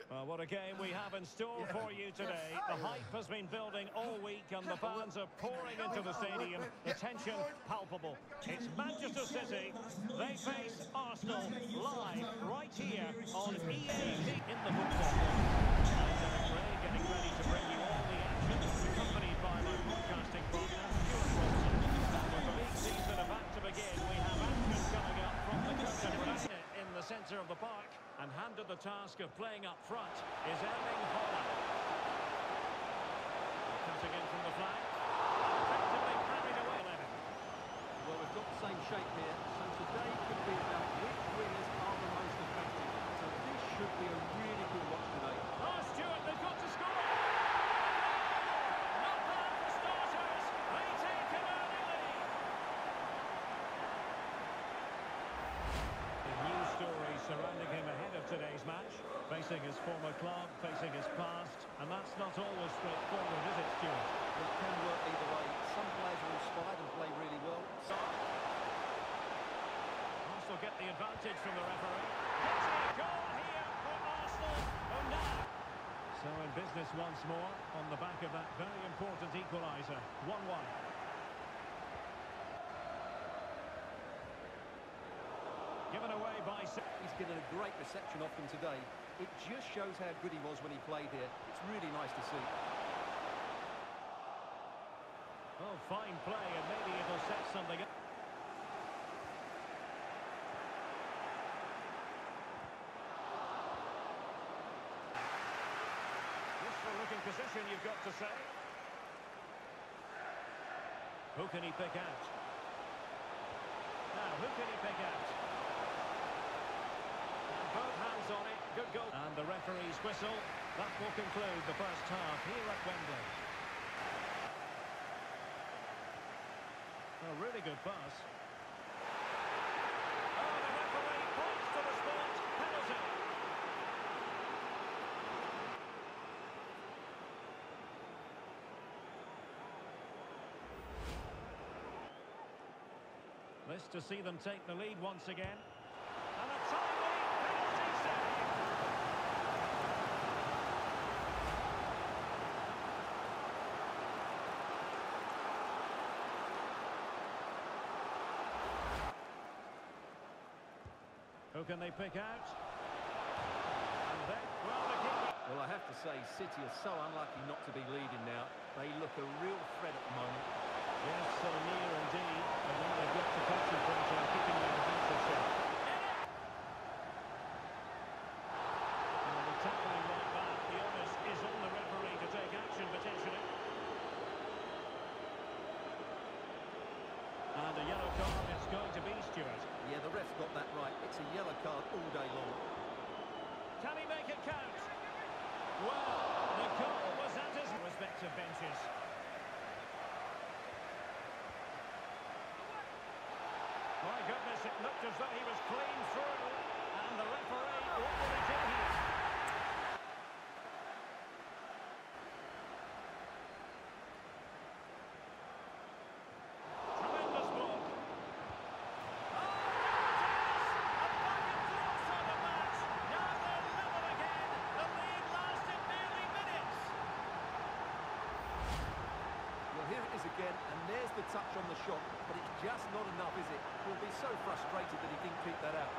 Well, what a game we have in store for you today. The hype has been building all week and the fans are pouring into the stadium. The tension palpable. It's Manchester City. They face Arsenal live right here on EA in the football world. I'm Derek Ray, getting ready to bring you all the action, accompanied by my broadcasting partner, Stuart Wilson. And with the league season about to begin, we have action coming up from the curtain in the centre of the park, and handed the task of playing up front is Erling Haaland. Cutting in from the flank, effectively carried away. Well, we've got the same shape here, so today could be about which wingers are the most effective. So this should be a really good watch today. Oh, Stuart, they've got to score! Not bad for starters. They take an early lead. The news stories surrounding him ahead of today's match, facing his former club, facing his past, and that's not always straightforward, is it, Stuart? It can work either way. Some players are inspired and play really well. Arsenal get the advantage from the referee. Gets a goal here for Arsenal. Oh, no! So in business once more on the back of that very important equaliser. 1-1. Given away by... He's getting a great reception off them today. It just shows how good he was when he played here. It's really nice to see. Oh, fine play, and maybe it'll set something up. Useful-looking position, you've got to say. Who can he pick out? Now, who can he pick out? Both hands on it, good goal. And the referee's whistle. That will conclude the first half here at Wembley. A really good pass. Oh, the referee points to the spot. Penalty. This to see them take the lead once again. And a timely penalty save. Who can they pick out? And then, well, the keeper. Well, I have to say, City are so unlucky not to be leading now. They look a real threat at the moment. Yes, so near indeed. And then they've got to concentrate on keeping their defensive shape. And with tackling like that, the onus is on the referee to take action potentially. And a yellow card it's going to be, Stuart. Yeah, the ref's got that right. It's a yellow card all day long. Can he make it count? Well, the goal was at his respective benches. My goodness, it looked as though he was clean through, and the referee ordered it in here. Tremendous block. Oh, there it is! A bucket draw for the match. Now they're level again. The lead lasted nearly minutes. Well, here it is again, and there's the touch on the shot, but it's just not enough, is it? He'll be so frustrated that he didn't keep that out.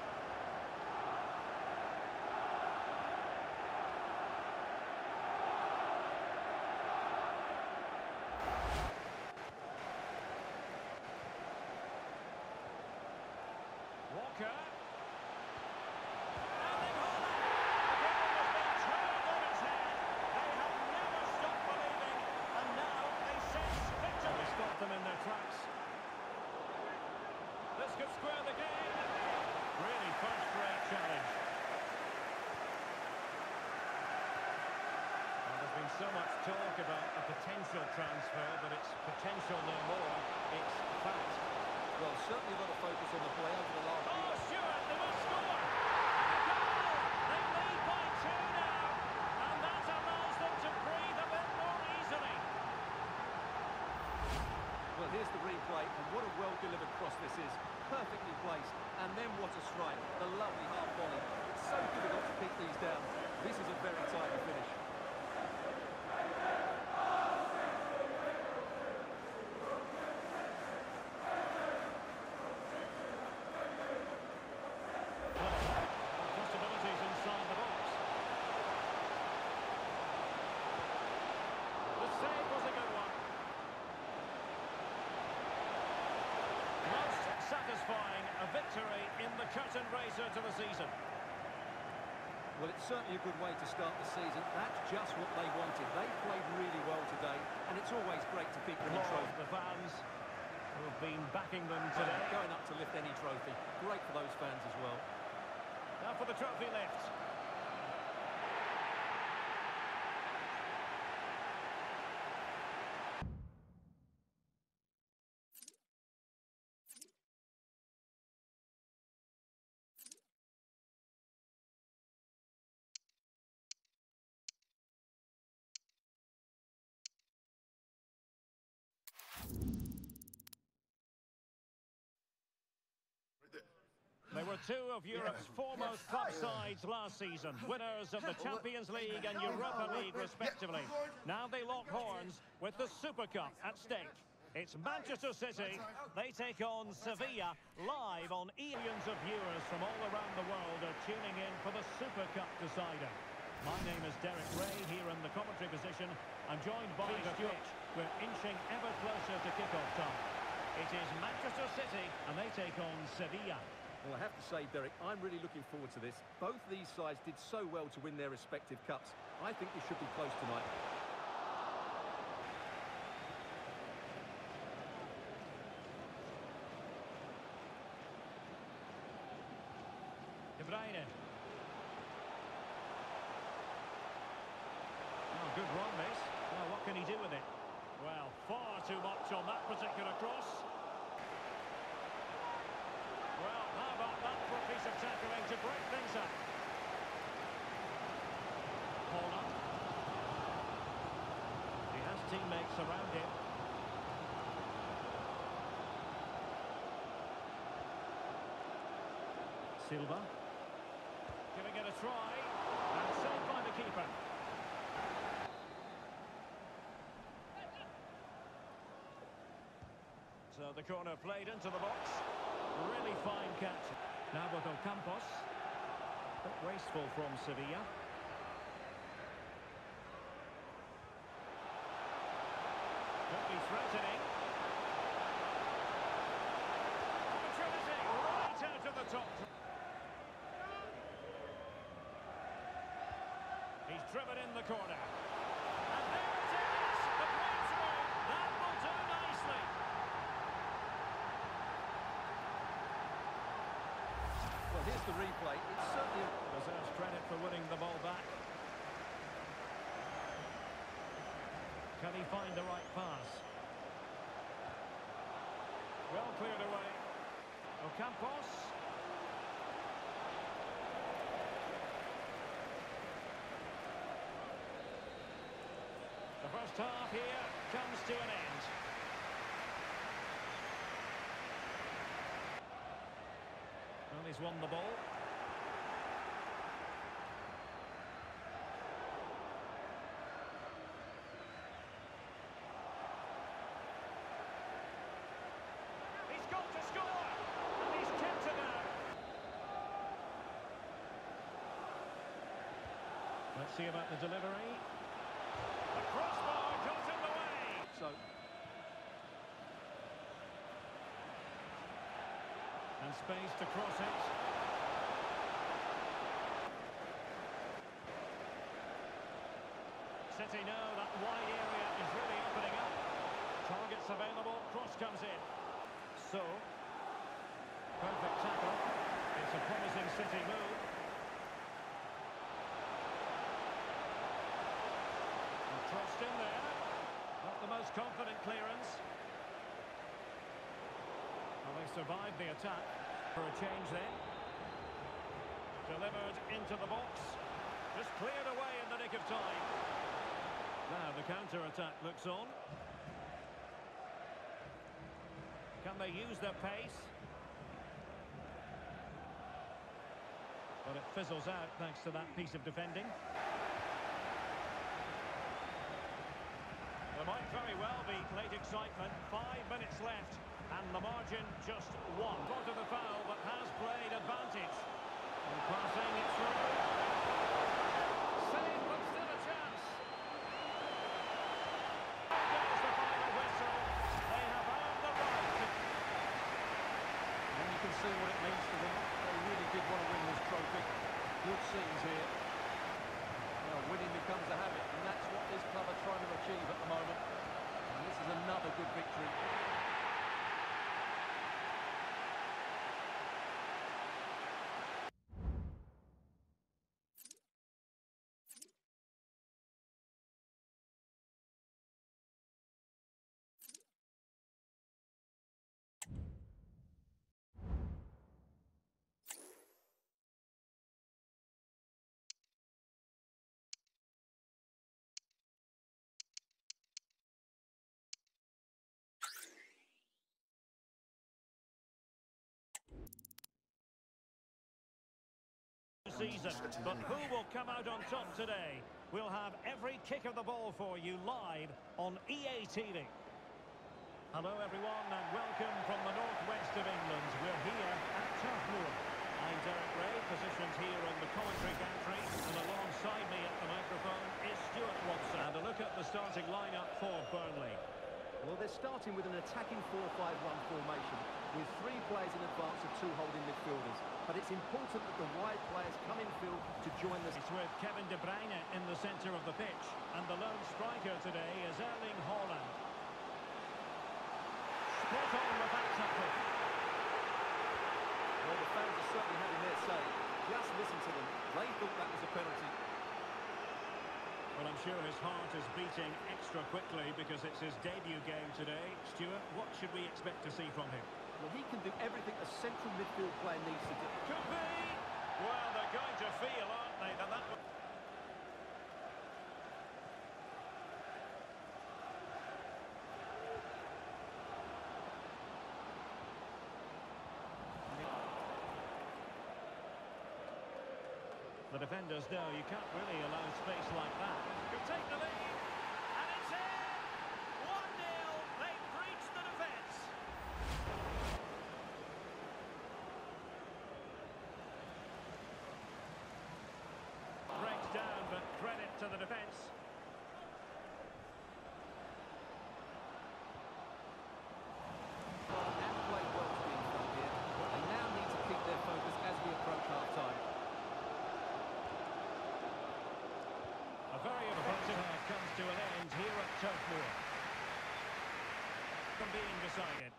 Walker. Erling Haaland. The game has been turned on its head. They have never stopped believing, and now they sense victory. They stop them in their tracks. This could square the game. Really first-rate challenge. Well, there's been so much talk about a potential transfer, but it's potential no more. It's fact. Well, certainly a lot of focus on the play over the last Oh, year. Stuart, they will score! A goal! They lead by 2 now, and that allows them to breathe a bit more easily. Well, here's the replay, and what a well-delivered cross this is. Perfectly placed, and then what a strike. The lovely half volley. It's so difficult to keep these down. This victory in the curtain raiser to the season. Well, it's certainly a good way to start the season. That's just what they wanted. They played really well today, and it's always great to keep winning trophies. The fans who have been backing them today. Going up to lift any trophy. Great for those fans as well. Now for the trophy lift. They were two of Europe's foremost club sides last season, winners of the Champions League and Europa League respectively. Now they lock horns with the Super Cup at stake. It's Manchester City. They take on Sevilla live on millions of viewers from all around the world are tuning in for the Super Cup decider. My name is Derek Ray here in the commentary position. I'm joined by the pitch. We're inching ever closer to kickoff time. It is Manchester City and they take on Sevilla. Well, I have to say, Derek, I'm really looking forward to this. Both these sides did so well to win their respective cups. I think this should be close tonight. De Bruyne. Oh, good run, this. Well, what can he do with it? Well, far too much on that particular cross. Well, how about that for a piece of tackling to break things up? Holland. He has teammates around him. Silva. Giving it a try. And saved by the keeper. So the corner played into the box. Really fine catch. Now with Ocampos. Bit wasteful from Sevilla. Could be threatening. Opportunity right out of the top. He's driven in the corner. And there it is! The breakthrough! That will do nicely. Well, here's the replay. It's certainly Deserves credit for winning the ball back. Can he find the right pass? Well cleared away. Ocampos. The first half here comes to an end. Well, he's won the ball. He's got to score! And he's kept it out. Let's see about the delivery. The crossbar got in the way. so. And space to cross it. City know that wide area is really opening up. Targets available, cross comes in. So, perfect tackle. It's a promising City move. And crossed in there. Not the most confident clearance. Well, they survived the attack. For a change then. Delivered into the box. Just cleared away in the nick of time. Now the counter-attack looks on. Can they use their pace? But it fizzles out thanks to that piece of defending. There might very well be late excitement. 5 minutes left. And the margin just one. Got to the foul, but has played advantage. And passing it through. Save, but still a chance. There's the final whistle. They have earned the right. And you can see what it means. scenes here. Well, winning becomes a habit, and that's what this club are trying to achieve at the moment. And this is another good victory. Season, but who will come out on top today? We'll have every kick of the ball for you live on EA TV. Hello everyone and welcome from the northwest of England. We're here at Turf Moor. I'm Derek Ray, positioned here in the commentary gantry, and alongside me at the microphone is Stuart Watson. And a look at the starting lineup for Burnley. Well, they're starting with an attacking 4-5-1 formation with 3 players in advance of 2 holding midfielders. But it's important that the wide players come in field to join the... It's with Kevin De Bruyne in the centre of the pitch. And the lone striker today is Erling Haaland. Spot on with that tackle. Well, the fans are certainly having their say. Just listen to them. They thought that was a penalty. Well, I'm sure his heart is beating extra quickly because it's his debut game today. Stuart, what should we expect to see from him? Well, he can do everything a central midfield player needs to do. Could be! Well, they're going to feel, aren't they? That The defenders know you can't really allow space like that. Could take the lead, and it's in! 1-0, they've breached the defence. Breaks down, but credit to the defence. And played well to be in front here. They now need to keep their focus as we approach half-time. A very effective comes to an end here at Turf Moor. From being decided.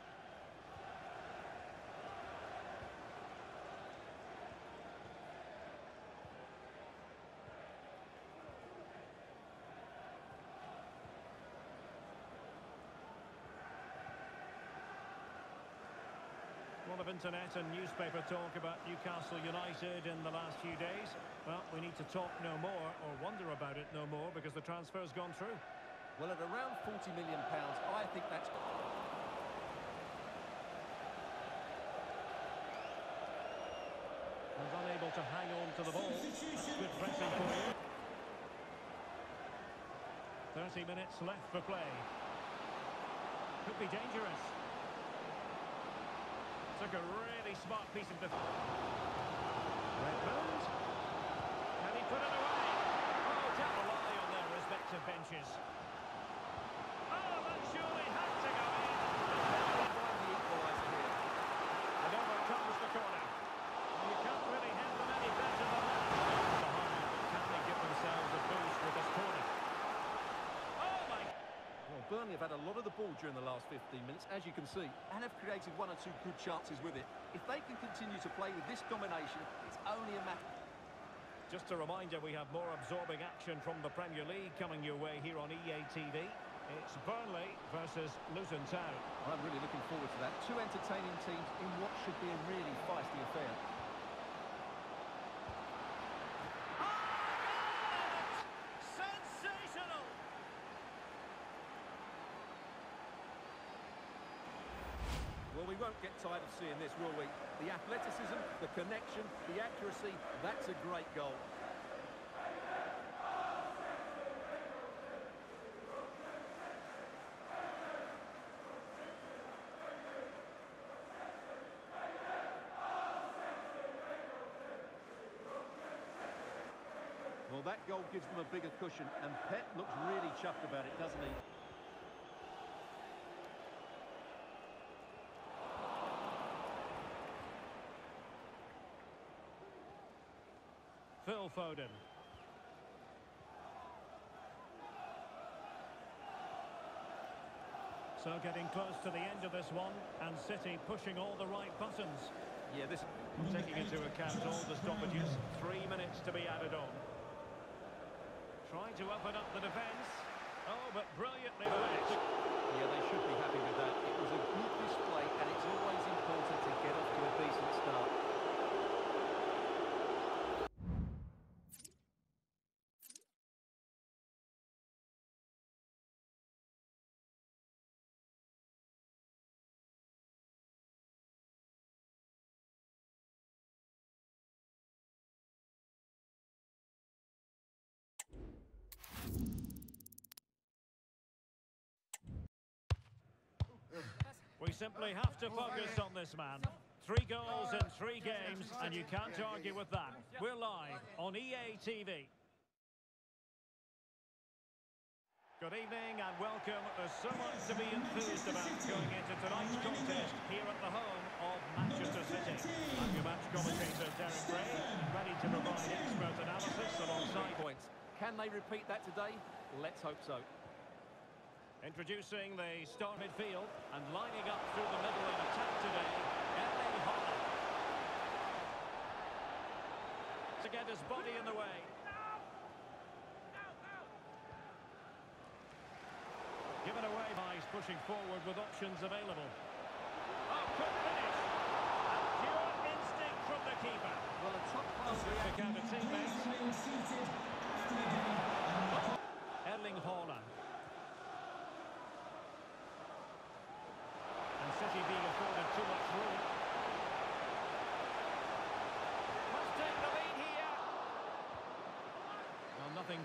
A lot of internet and newspaper talk about Newcastle United in the last few days. Well, we need to talk no more or wonder about it no more because the transfer's gone through. Well, at around £40 million, I think that's... Was unable to hang on to the ball. Good pressing for you. 30 minutes left for play. Could be dangerous. Took a really smart piece of defence. Redmond. Can he put it away? Oh, can't rely on their respective benches. Oh, that surely had to go in. Find the equaliser here. And over comes the corner. You can't really hit them any better than that. Behind, can they give themselves a boost with this corner? Oh, my... Well, Burnley have had a lot of the ball during the last 15 minutes, as you can see, and have created 1 or 2 good chances with it. If they can continue to play with this domination, it's only a matter... Just a reminder, we have more absorbing action from the Premier League coming your way here on EA TV. It's Burnley versus Luton Town. I'm really looking forward to that. 2 entertaining teams in what should be a really feisty affair. Sensational! Well, we won't get tired of seeing this, will we? The athleticism, the connection, the accuracy, that's a great goal. Well, that goal gives them a bigger cushion, and Pep looks really chuffed about it, doesn't he? Phil Foden. So getting close to the end of this one, and City pushing all the right buttons. Yeah, this... Taking into account all the stoppages, 3 minutes to be added on. Trying to open up the defence. Oh, but brilliantly led. Yeah, they should be happy with that. It was a good display, and it's always important to get off to a decent start. We simply have to focus on this man. 3 goals in 3 games, and you can't argue with that. We're live on EA TV. Good evening and welcome. There's so much to be enthused about going into tonight's contest here at the home of Manchester City. I'm your match commentator, Derek Ray, ready to provide expert analysis alongside points. Can they repeat that today? Let's hope so. Introducing the start midfield and lining up through the middle in attack today, Erling Haaland. To get his body in the way. Given away by he's pushing forward with options available. Oh, quick finish. And pure instinct from the keeper. Well, a top-class Pick out a teammate. Erling Haaland. City being afforded too much room. Must take the lead here. Well, nothing.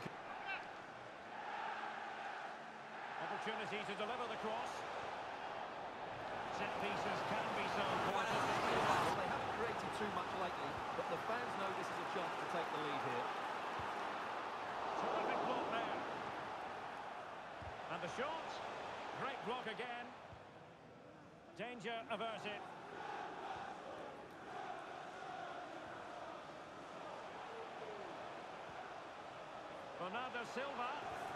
Opportunity to deliver the cross. Set pieces can be so important. Well, they haven't created too much lately, but the fans know this is a chance to take the lead here. Terrific block there. And the shot. Great block again. Danger averted. Bernardo Silva.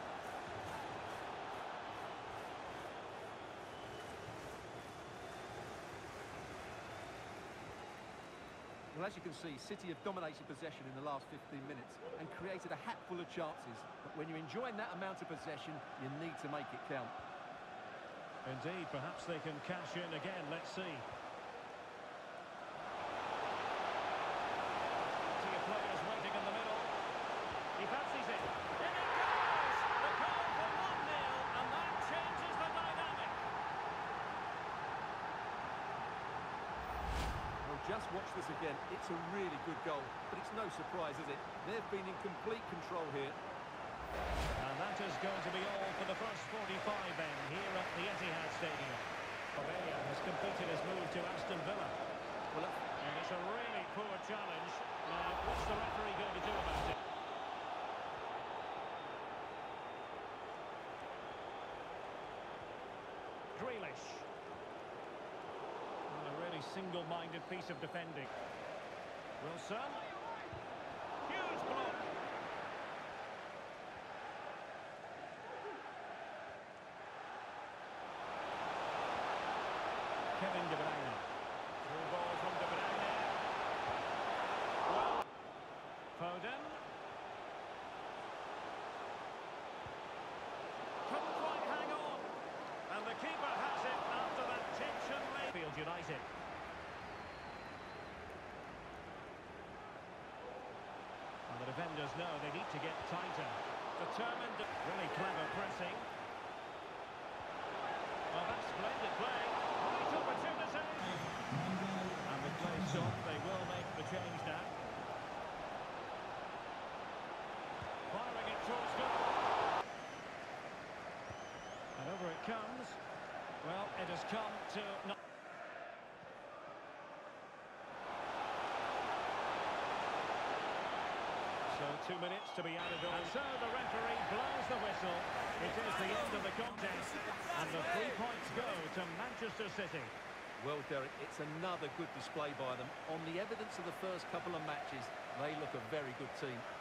Well, as you can see, City have dominated possession in the last 15 minutes and created a hatful of chances. But when you're enjoying that amount of possession, you need to make it count. Indeed, perhaps they can cash in again. Let's see. See a players waiting in the middle. He fancies it. In it goes! The goal for 1-0, and that changes the dynamic. Well, just watch this again. It's a really good goal, but it's no surprise, is it? They've been in complete control here. And that is going to be all for the first 45 then, here at the Etihad Stadium. Bobb has completed his move to Aston Villa. Well, and it's a really poor challenge. Now, what's the referee going to do about it? Grealish. And a really single-minded piece of defending. Wilson. Huge block. Kevin De Bruyne. Through ball from De Bruyne. Well, Foden. Couldn't quite hang on. And the keeper has it after that tension. Field United. And the defenders know they need to get tighter. Determined, really clever pressing. Oh, that's splendid play. Great opportunity. And the play stopped. They will make the change now. Firing it towards goal. And over it comes. Well, it has come to... So 2 minutes to be added on. And so the referee blows the whistle. It is the end of the contest. And the 3 points go to Manchester City. Well, Derek, it's another good display by them. On the evidence of the first couple of matches, they look a very good team.